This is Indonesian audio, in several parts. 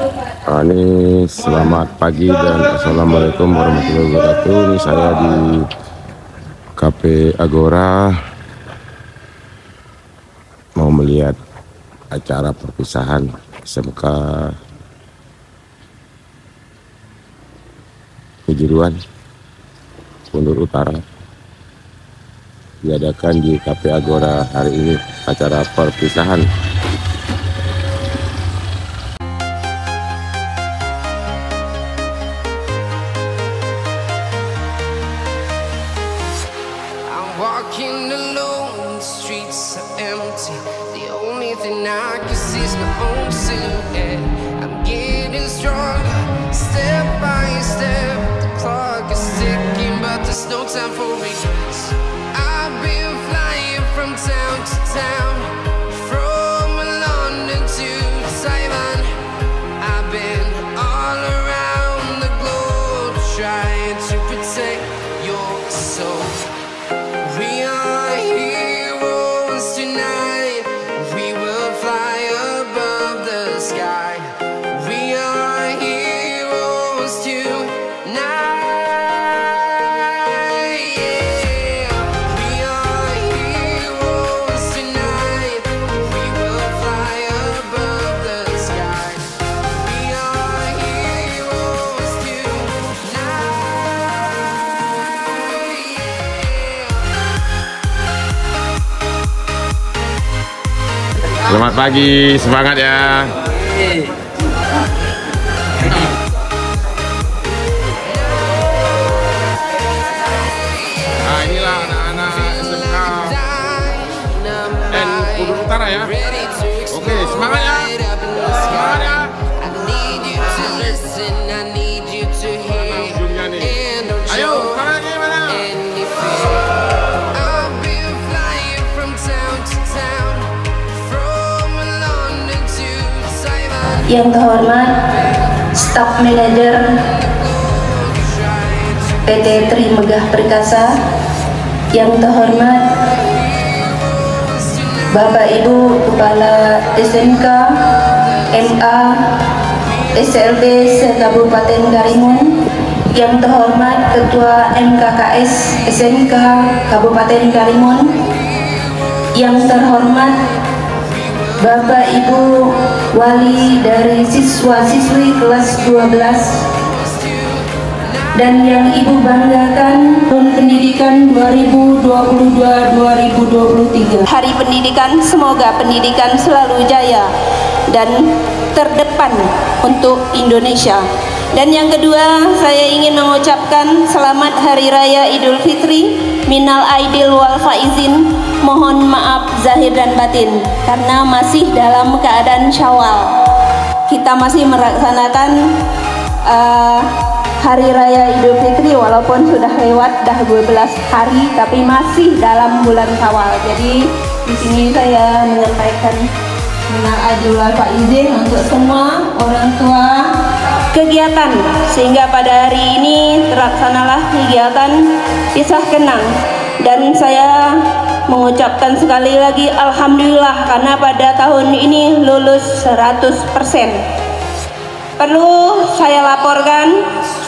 Ini selamat pagi dan assalamualaikum warahmatullahi wabarakatuh. Ini saya di Cafe Agora mau melihat acara perpisahan SMK Kejuruan Kundur Utara. Diadakan di Cafe Agora hari ini acara perpisahan. Walking alone, the streets are empty. The only thing I can see is my own silhouette. I'm getting stronger, step by step. The clock is ticking, but there's no time for regrets. I've been flying from town to town, from London to Taiwan. I've been all around the globe, trying to protect your soul. We are heroes tonight. We will fly above the sky. We are heroes tonight. Yeah. We are heroes tonight. We will fly above the sky. We are heroes tonight. Selamat pagi, semangat ya. Nah, inilah anak-anak SMK dan Kundur Utara ya. Oke, semangat ya. Semangat ya. Ujungnya nih. Ayo, semangat gimana? Yang terhormat Staf Manajer PT Trimegah Perkasa, yang terhormat Bapak Ibu Kepala SMK, MA, SLB se-Kabupaten Karimun, yang terhormat Ketua MKKS SMK Kabupaten Karimun, yang terhormat Bapak Ibu wali dari siswa-siswi kelas 12 dan yang Ibu banggakan tahun pendidikan 2022-2023. Hari Pendidikan, semoga pendidikan selalu jaya dan terdepan untuk Indonesia. Dan yang kedua, saya ingin mengucapkan selamat Hari Raya Idul Fitri, minal aidil wal faizin. Mohon maaf zahir dan batin karena masih dalam keadaan Syawal. Kita masih melaksanakan Hari Raya Idul Fitri walaupun sudah lewat dah 12 hari, tapi masih dalam bulan Syawal. Jadi di sini saya menyampaikan minal aidil wal faizin untuk semua orang tua kegiatan, sehingga pada hari ini terlaksanalah kegiatan kisah kenang. Dan saya mengucapkan sekali lagi alhamdulillah karena pada tahun ini lulus 100%. Perlu saya laporkan,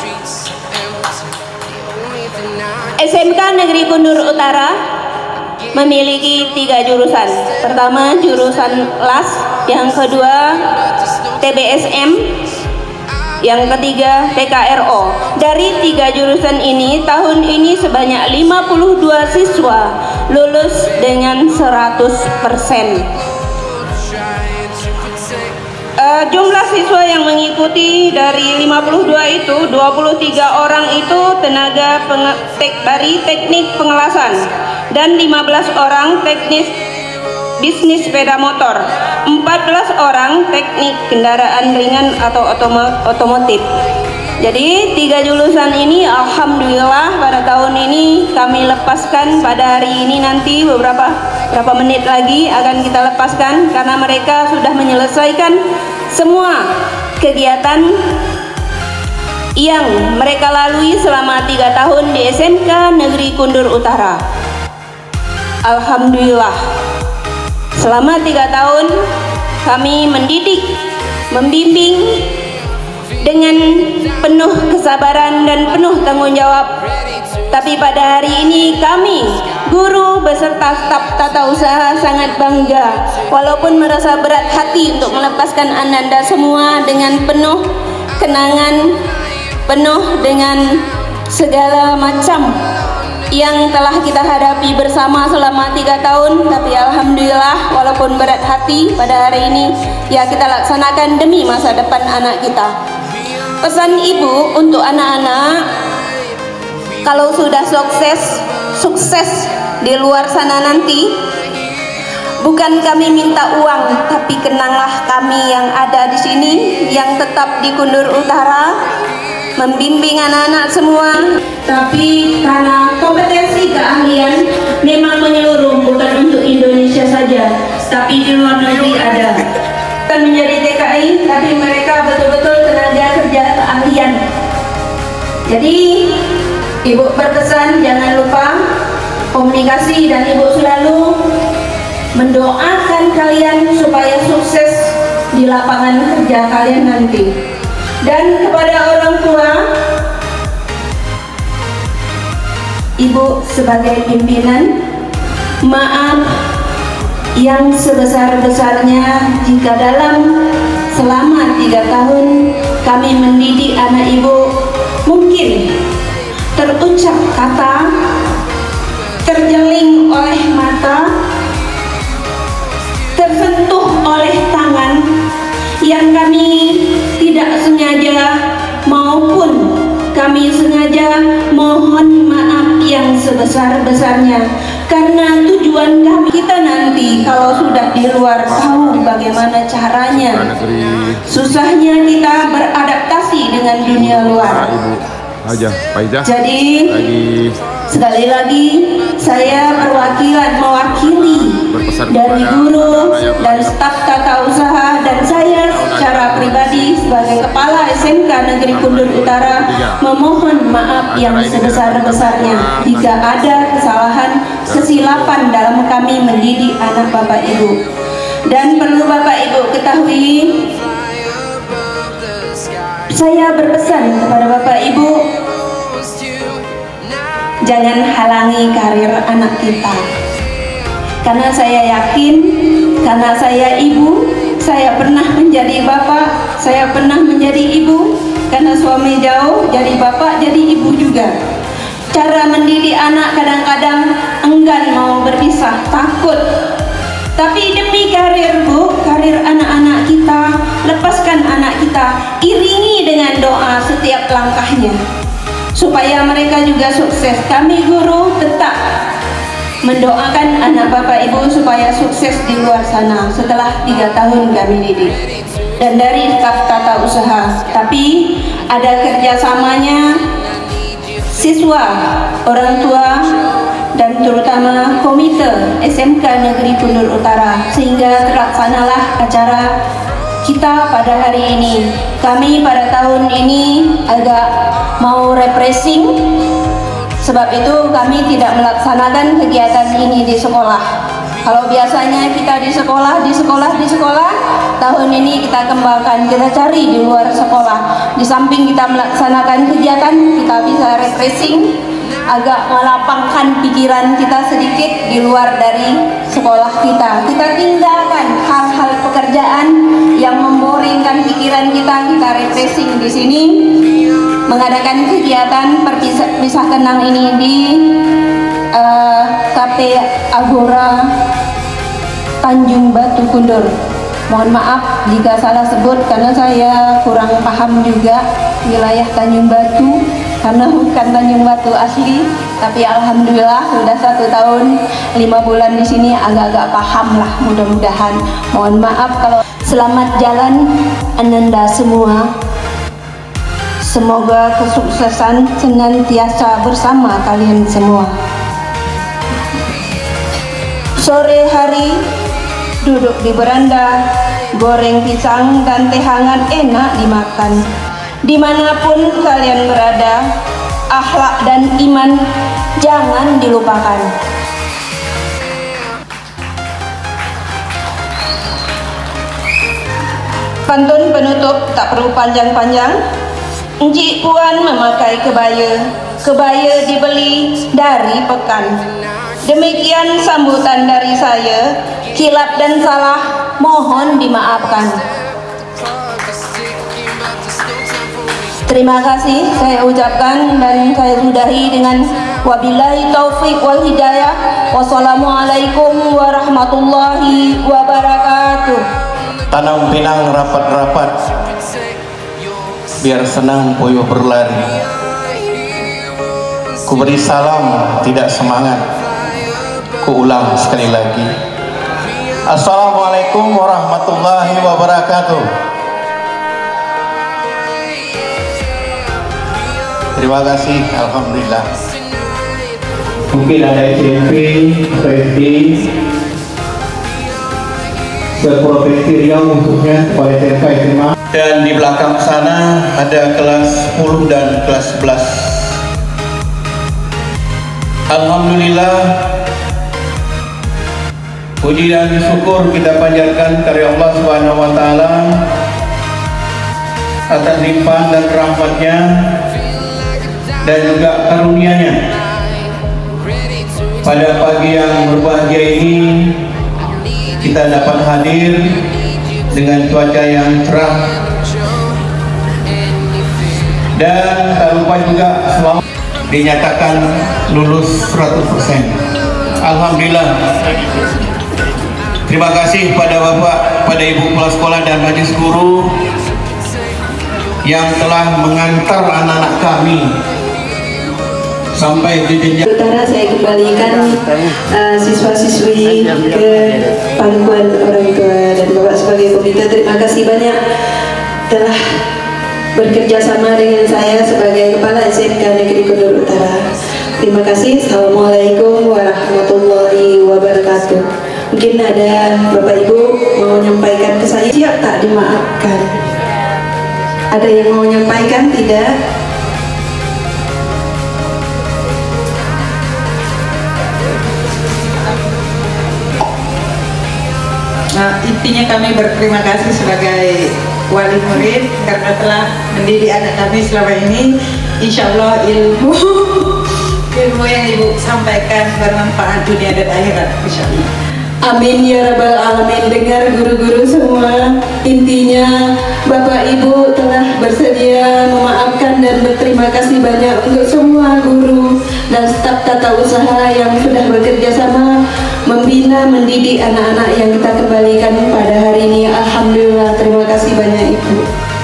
SMK Negeri Kundur Utara memiliki 3 jurusan. Pertama jurusan LAS, yang kedua TBSM, yang ketiga PKRO. Dari 3 jurusan ini, tahun ini sebanyak 52 siswa lulus dengan 100%. Jumlah siswa yang mengikuti dari 52 itu, 23 orang itu tenaga teknik pengelasan dan 15 orang teknis bisnis sepeda motor, 14 orang teknik kendaraan ringan atau otomotif. Jadi 3 jurusan ini alhamdulillah pada tahun ini kami lepaskan. Pada hari ini nanti beberapa menit lagi akan kita lepaskan karena mereka sudah menyelesaikan semua kegiatan yang mereka lalui selama 3 tahun di SMK Negeri Kundur Utara. Alhamdulillah, selama 3 tahun kami mendidik, membimbing dengan penuh kesabaran dan penuh tanggung jawab. Tapi pada hari ini kami, guru beserta staf tata usaha sangat bangga, walaupun merasa berat hati untuk melepaskan Ananda semua dengan penuh kenangan, penuh dengan segala macam yang telah kita hadapi bersama selama 3 tahun. Tapi alhamdulillah, walaupun berat hati pada hari ini, ya kita laksanakan demi masa depan anak kita. Pesan ibu untuk anak-anak, kalau sudah sukses di luar sana nanti, bukan kami minta uang, tapi kenanglah kami yang ada di sini, yang tetap di Kundur Utara, membimbing anak-anak semua. Tapi karena kompetensi keahlian memang menyeluruh, bukan untuk Indonesia saja, tapi di luar negeri ada. Bukan menjadi TKI, tapi mereka betul-betul tenaga kerja keahlian. Jadi ibu berpesan jangan lupa komunikasi, dan ibu selalu mendoakan kalian supaya sukses di lapangan kerja kalian nanti. Dan kepada orang tua, ibu sebagai pimpinan, maaf yang sebesar-besarnya jika dalam selama 3 tahun kami mendidik anak ibu mungkin terucap kata, terjeling oleh mata, tersentuh oleh tangan yang kami tidak sengaja maupun kami sengaja, mohon maaf yang sebesar-besarnya. Karena tujuan kami, kita nanti kalau sudah di luar tahu bagaimana caranya, susahnya kita beradaptasi dengan dunia luar. Jadi sekali lagi saya mewakili dari guru dan staf tata usaha, dan saya secara pribadi sebagai kepala SMK Negeri Kundur Utara memohon maaf yang sebesar-besarnya jika ada kesalahan, kesilapan dalam kami mendidik anak Bapak Ibu. Dan perlu Bapak Ibu ketahui, saya berpesan kepada Bapak Ibu, jangan halangi karir anak kita. Karena saya yakin, karena saya ibu, saya pernah menjadi bapak, saya pernah menjadi ibu. Karena suami jauh, jadi bapak, jadi ibu juga. Cara mendidik anak kadang-kadang enggan mau berpisah, takut. Tapi demi karir bu, karir anak-anak kita, lepaskan anak kita, iringi dengan doa setiap langkahnya, supaya mereka juga sukses. Kami guru tetap mendoakan anak Bapak Ibu supaya sukses di luar sana setelah 3 tahun kami didik. Dan dari staf tata usaha, tapi ada kerjasamanya siswa, orang tua, dan terutama komite SMK Negeri Kundur Utara, sehingga terlaksanalah acara kita pada hari ini. Kami pada tahun ini agak mau refreshing, sebab itu kami tidak melaksanakan kegiatan ini di sekolah. Kalau biasanya kita di sekolah, tahun ini kita kembangkan, kita cari di luar sekolah. Di samping kita melaksanakan kegiatan, kita bisa refreshing, agak melapangkan pikiran kita sedikit di luar dari sekolah kita. Kita tinggalkan hal-hal pekerjaan yang memboringkan pikiran kita, kita refreshing di sini, mengadakan kegiatan perpisah kenang ini di Cafe Agora Tanjung Batu Kundur. Mohon maaf jika salah sebut karena saya kurang paham juga wilayah Tanjung Batu, karena bukan Tanjung Batu asli. Tapi alhamdulillah sudah 1 tahun 5 bulan di sini, agak-agak paham lah, mudah-mudahan. Mohon maaf kalau selamat jalan Ananda semua. Semoga kesuksesan senantiasa bersama kalian semua. Sore hari duduk di beranda, goreng pisang dan teh hangat enak dimakan. Dimanapun kalian berada, akhlak dan iman jangan dilupakan. Pantun penutup tak perlu panjang-panjang. Encik Puan memakai kebaya, kebaya dibeli dari pekan. Demikian sambutan dari saya. Kilap dan salah mohon dimaafkan. Terima kasih saya ucapkan dan saya sudahi dengan wabillahi taufik wal hidayah. Wassalamualaikum warahmatullahi wabarakatuh. Tanam pinang rapat-rapat, biar senang puyuh berlari. Ku beri salam tidak semangat, ku ulang sekali lagi. Assalamualaikum warahmatullahi wabarakatuh. Terima kasih, alhamdulillah. Mungkin ada SMP, SD, se-Provinsi Riau khususnya kepada SMK SMA. Dan di belakang sana ada kelas 10 dan kelas 11. Alhamdulillah, puji dan syukur kita panjatkan kepada Allah Subhanahu wa taala atas limpahan dan rahmatnya dan juga karunia-Nya. Pada pagi yang berbahagia ini kita dapat hadir dengan cuaca yang cerah dan tak lupa juga selamat dinyatakan lulus 100%. Alhamdulillah. Terima kasih pada Bapak, pada Ibu Kepala Sekolah dan Majelis Guru yang telah mengantar anak-anak kami sampai di jenjang utara. Saya kembalikan siswa-siswi ke pangkuan orang tua dan Bapak sebagai pembimbing. Terima kasih banyak telah bekerja sama dengan saya sebagai Kepala SMK Negeri Kundur Utara. Terima kasih. Assalamualaikum warahmatullahi wabarakatuh. Mungkin ada Bapak Ibu mau menyampaikan ke saya, siap tak dimaafkan? Ada yang mau menyampaikan? Tidak? Nah, intinya kami berterima kasih sebagai wali murid karena telah mendidik anak kami selama ini. Insya Allah ilmu yang Ibu sampaikan bermanfaat dunia dan akhirat, insya Allah. Amin ya rabbal alamin. Dengar guru-guru semua, intinya Bapak Ibu telah bersedia memaafkan dan berterima kasih banyak untuk semua guru dan staf tata usaha yang sudah bekerja sama membina, mendidik anak-anak yang kita kembalikan pada hari ini. Alhamdulillah, terima kasih banyak Ibu.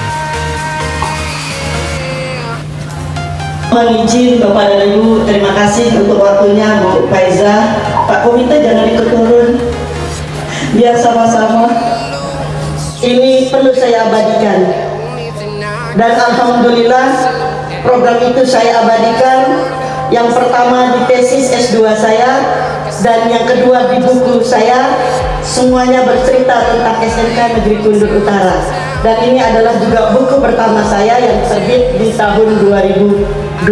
Mohon izin Bapak dan Ibu, terima kasih untuk waktunya Bu Faiza. Pak Komite jangan ikut turun, biar sama-sama. Ini perlu saya abadikan. Dan alhamdulillah program itu saya abadikan. Yang pertama di tesis S2 saya, dan yang kedua di buku saya. Semuanya bercerita tentang SMK Negeri Kundur Utara. Dan ini adalah juga buku pertama saya yang terbit di tahun 2023.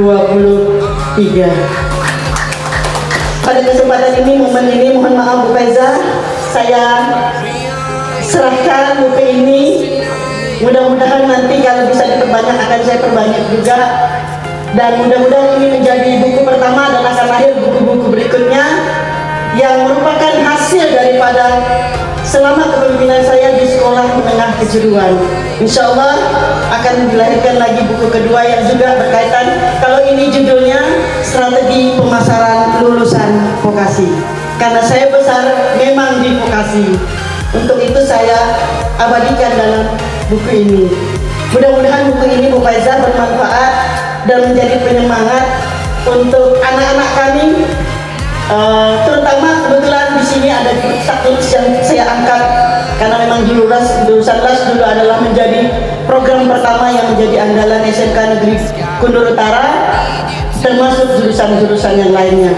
Pada kesempatan ini, momen ini, mohon maaf Bu Faiza, saya serahkan buku ini. Mudah-mudahan nanti kalau bisa diperbanyak akan saya perbanyak juga. Dan mudah-mudahan ini menjadi buku pertama dan akan lahir buku-buku berikutnya yang merupakan hasil daripada selama kepemimpinan saya di sekolah menengah kejuruan. Insya Allah akan dilahirkan lagi buku kedua yang juga berkaitan. Kalau ini judulnya Strategi Pemasaran Lulusan Vokasi. Karena saya besar memang di vokasi. Untuk itu saya abadikan dalam buku ini. Mudah-mudahan buku ini Bu Faiza bermanfaat dan menjadi penyemangat untuk anak-anak kami. Terutama kebetulan di sini ada satu yang saya angkat karena memang jurusan LAS dulu adalah menjadi program pertama yang menjadi andalan SMK Negeri Kundur Utara, termasuk jurusan-jurusan yang lainnya.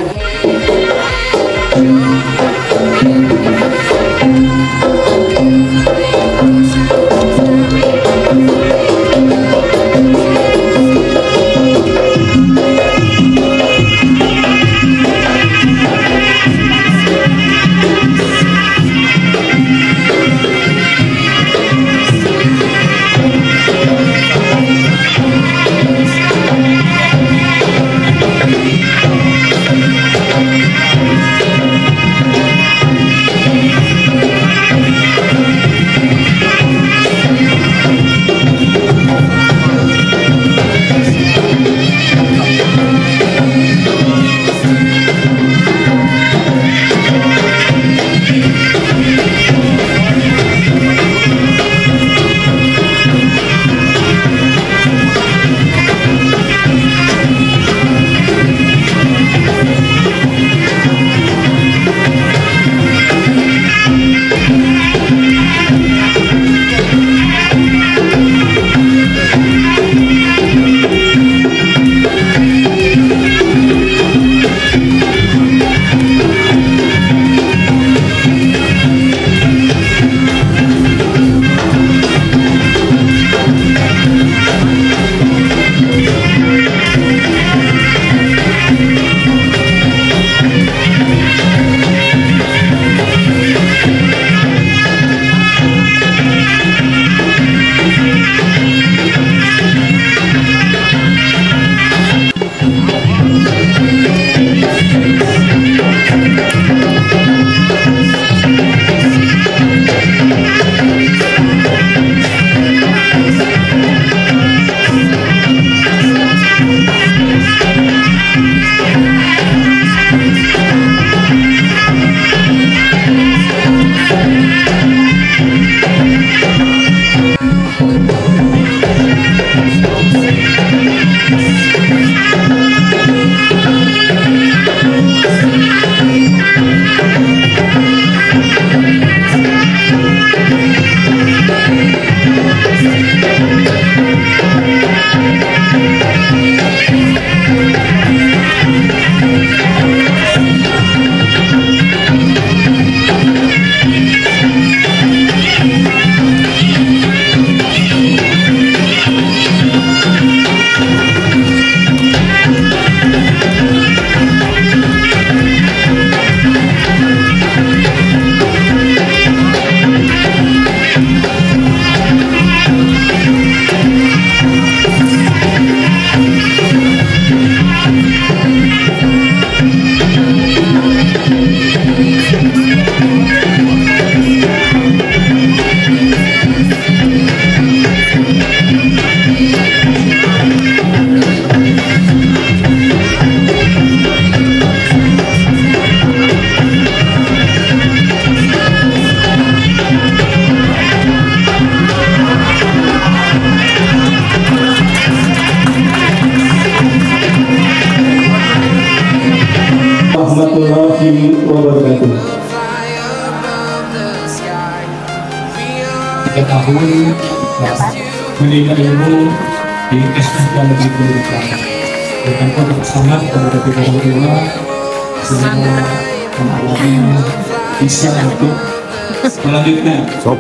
3 tahun menimba ilmu di SMK Negeri Pendidikan. Dengan kode sangat kepada kedua orang tua, semoga anak-anaknya bisa untuk melanjutkan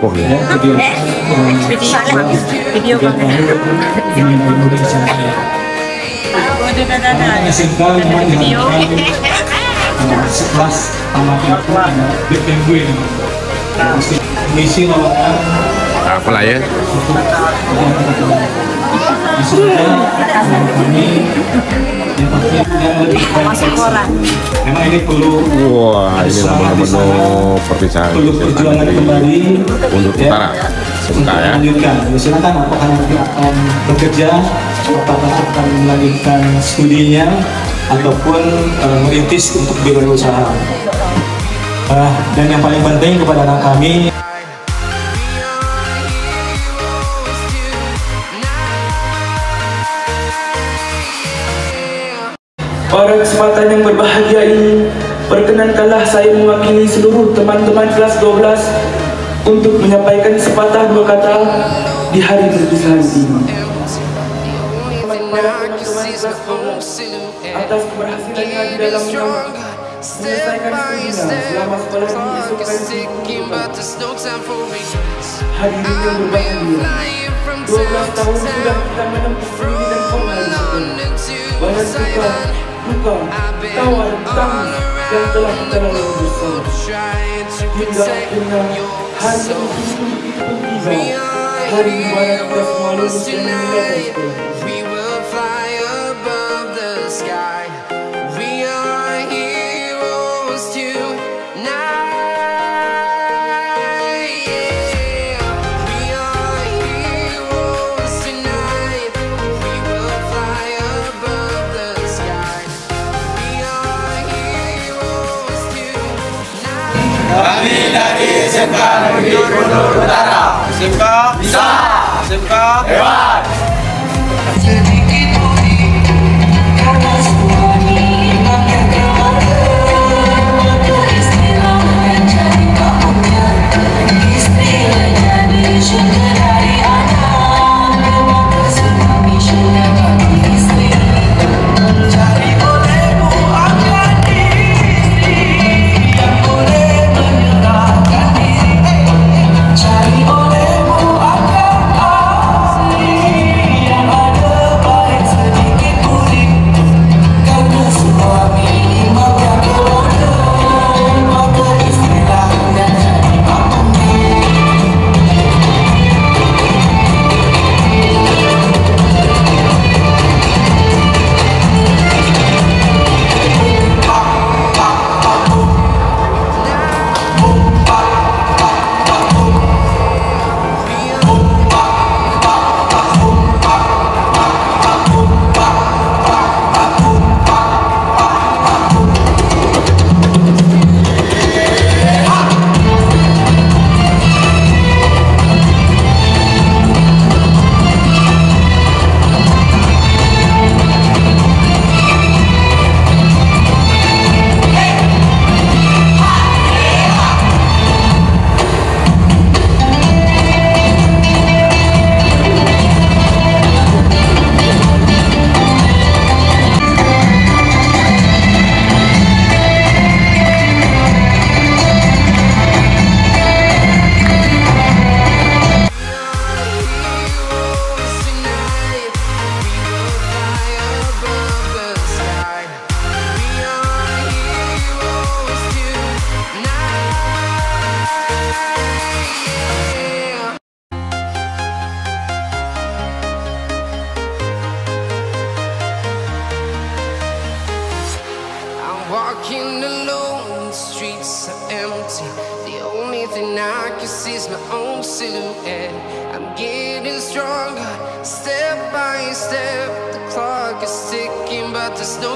video ilmu di sana. SMK memang diharapkan sekelas anak itu The Penguin misi lowongan apalah ya kami yang pasti memang ini perlu ini menu perpisahan perlu perjuangan kembali untuk utara SMK ya. Lanjutkan, silakan apakah nanti akan bekerja, apakah akan melanjutkan studinya ataupun merintis untuk berwirausaha. Dan yang paling penting kepada anak kami, pada kesempatan yang berbahagia ini, perkenankanlah saya mewakili seluruh teman-teman kelas 12 untuk menyampaikan sepatah dua kata di hari perpisahan ini. Atas keberhasilannya di dalam menyelesaikan studinya selama sekolah di esok hadirin yang berbahagia, 12 tahun sudah kita menempuh pendidikan formal di sekolah. Banyak suka, duka, tawa, tangis yang telah kita lalui bersama. Hingga akhirnya hari yang itu pun tiba, hari di mana kita semua lulus dan meninggalkan sekolah. Kami dari SMK Negeri Pondok Utara. SMK bisa, SMK hebat. Walking alone, the streets are empty. The only thing I can see is my own silhouette. I'm getting stronger, step by step. The clock is ticking, but there's no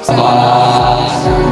time.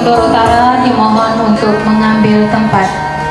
Guntur Utara dimohon untuk mengambil tempat.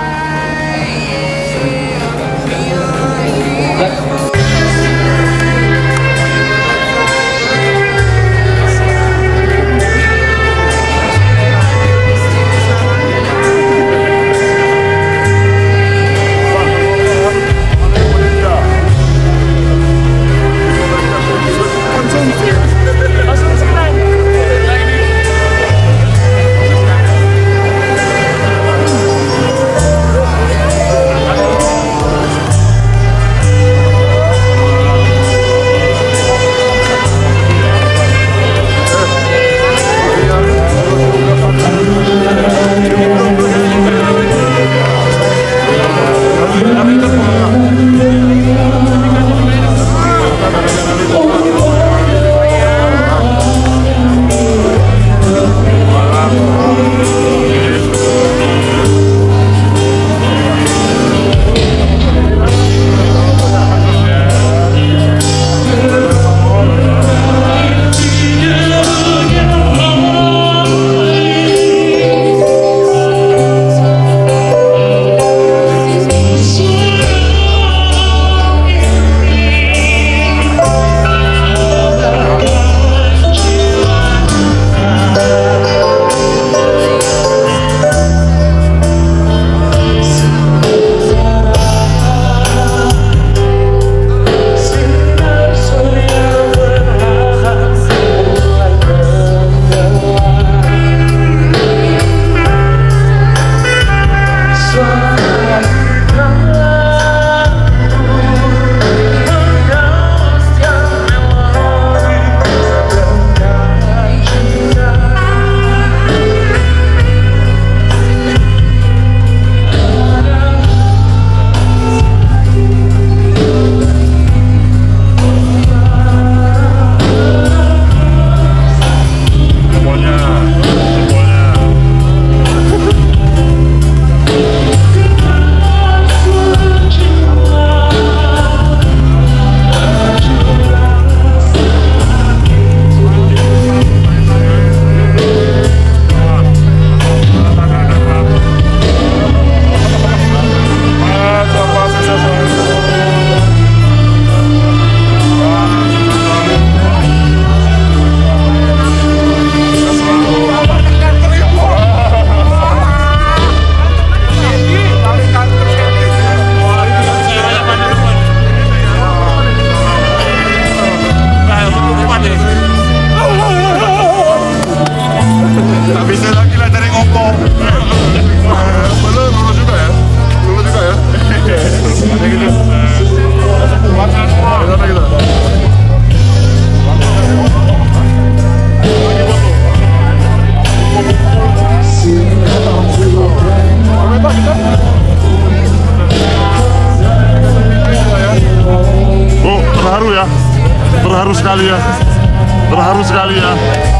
Terharu sekali ya.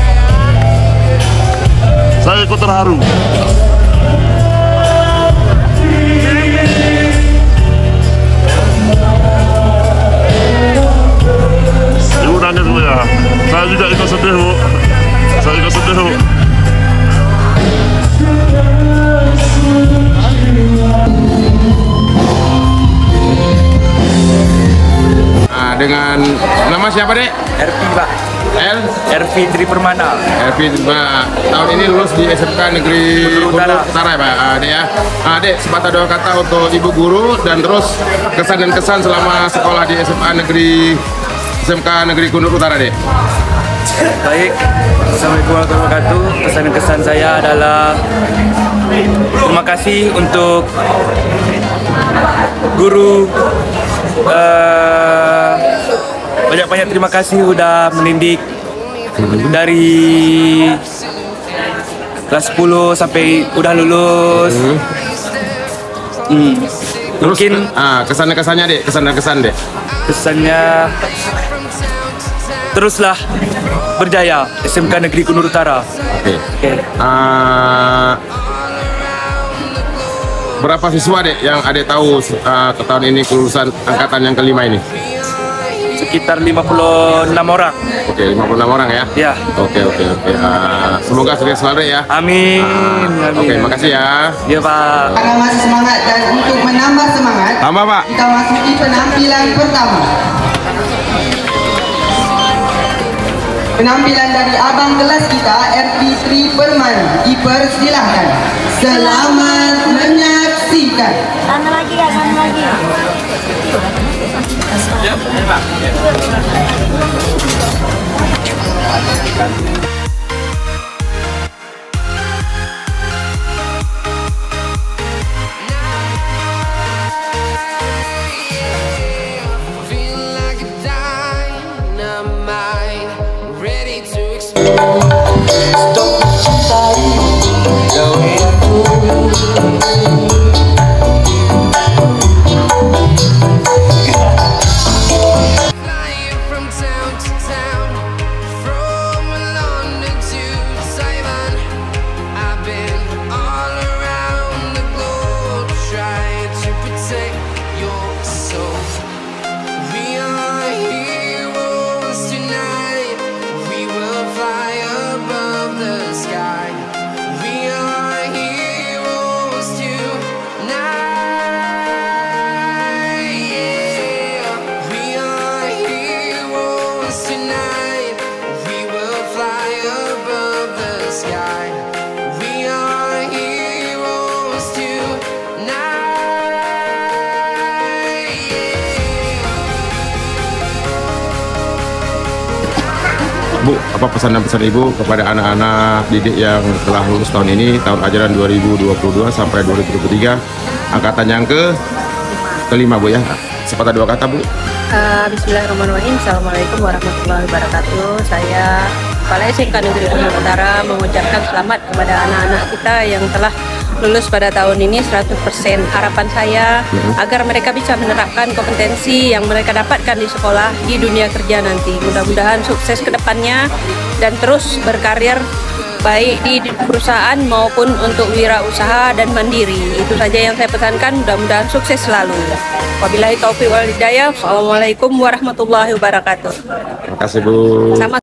Saya ikut terharu. Ibu nangis Bu ya. Saya juga ikut sedih Bu. Saya ikut sedih Bu. Nah, dengan nama siapa Dek? RP Pak. RV Tri Permana. RV tahun ini lulus di SMK Negeri Guntur Utara ya Pak. Dek ya. Dek, sepatah dua kata untuk ibu guru dan terus kesan dan kesan selama sekolah di SMK Negeri Guntur Utara Dek. Baik, Assalamualaikum warahmatullahi wabarakatuh. Kesan dan kesan saya adalah terima kasih untuk guru, banyak-banyak terima kasih udah mendidik dari kelas 10 sampai udah lulus. Terus mungkin kesan-kesannya Dek, kesan Dek. Kesannya teruslah berjaya SMK Negeri Guntur Utara. Oke. Berapa siswa Dek yang Adek tahu ke tahun ini kelulusan angkatan yang kelima ini? sekitar 56 orang. Oke, 56 orang ya? Ya. Oke. Semoga sukses selalu ya. Amin. Oke, makasih ya. Iya Pak. Karena masih semangat dan untuk menambah semangat, tambah Pak. kita masuki penampilan pertama. Penampilan dari abang kelas kita, RP3 Permana. Dipersilahkan. Selamat menyaksikan. Sana lagi ya, sana lagi. Ya, Pak. Bu, apa pesan dan pesan Ibu kepada anak-anak didik yang telah lulus tahun ini, tahun ajaran 2022 sampai 2023, angkatan yang kelima Bu ya? Sepatah dua kata Bu. Bismillahirrahmanirrahim. Assalamualaikum warahmatullahi wabarakatuh. Saya Kepala SMK Negeri Pondok Utara mengucapkan selamat kepada anak-anak kita yang telah lulus pada tahun ini 100%. Harapan saya agar mereka bisa menerapkan kompetensi yang mereka dapatkan di sekolah di dunia kerja nanti. Mudah-mudahan sukses ke depannya dan terus berkarir baik di perusahaan maupun untuk wirausaha dan mandiri. Itu saja yang saya pesankan, mudah-mudahan sukses selalu. Wabillahi taufiq wal hidayah. Assalamualaikum warahmatullahi wabarakatuh. Terima kasih Bu. Sama